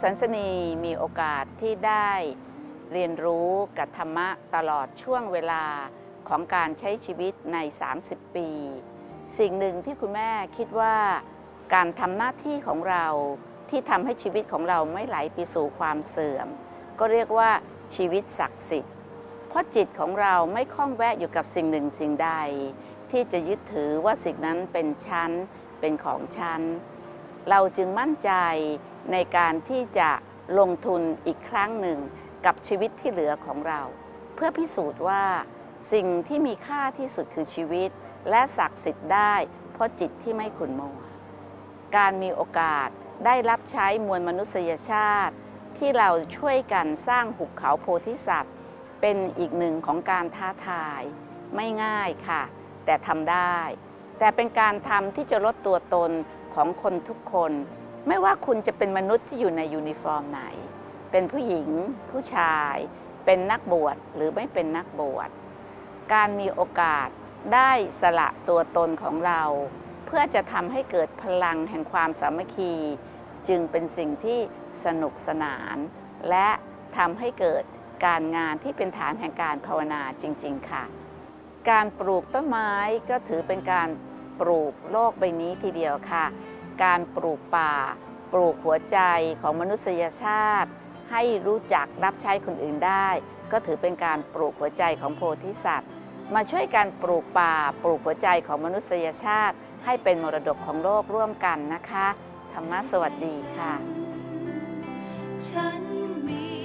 สันสนีมีโอกาสที่ได้เรียนรู้กับธรรมะตลอดช่วงเวลาของการใช้ชีวิตใน30 ปีสิ่งหนึ่งที่คุณแม่คิดว่าการทำหน้าที่ของเราที่ทำให้ชีวิตของเราไม่ไหลไปสู่ความเสื่อมก็เรียกว่าชีวิตศักดิ์สิทธิ์เพราะจิตของเราไม่คล้องแวะอยู่กับสิ่งหนึ่งสิ่งใดที่จะยึดถือว่าสิ่งนั้นเป็นชั้นเป็นของชั้นเราจึงมั่นใจในการที่จะลงทุนอีกครั้งหนึ่งกับชีวิตที่เหลือของเราเพื่อพิสูจน์ว่าสิ่งที่มีค่าที่สุดคือชีวิตและศักดิ์สิทธิ์ได้เพราะจิตที่ไม่ขุ่นมัวการมีโอกาสได้รับใช้มวลมนุษยชาติที่เราช่วยกันสร้างหุบเขาโพธิสัตว์เป็นอีกหนึ่งของการท้าทายไม่ง่ายค่ะแต่ทำได้แต่เป็นการทำที่จะลดตัวตนของคนทุกคนไม่ว่าคุณจะเป็นมนุษย์ที่อยู่ในยูนิฟอร์มไหนเป็นผู้หญิงผู้ชายเป็นนักบวชหรือไม่เป็นนักบวชการมีโอกาสได้สละตัวตนของเราเพื่อจะทำให้เกิดพลังแห่งความสามัคคีจึงเป็นสิ่งที่สนุกสนานและทำให้เกิดการงานที่เป็นฐานแห่งการภาวนาจริงๆค่ะการปลูกต้นไม้ก็ถือเป็นการปลูกโลกใบนี้ทีเดียวค่ะการปลูกป่าปลูกหัวใจของมนุษยชาติให้รู้จักรับใช้คนอื่นได้ก็ถือเป็นการปลูกหัวใจของโพธิสัตว์มาช่วยกันปลูกป่าปลูกหัวใจของมนุษยชาติให้เป็นมรดกของโลกร่วมกันนะคะธรรมะสวัสดีค่ะ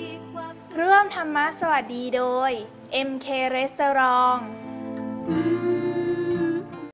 ร่วมธรรมะสวัสดีโดย MK Restaurant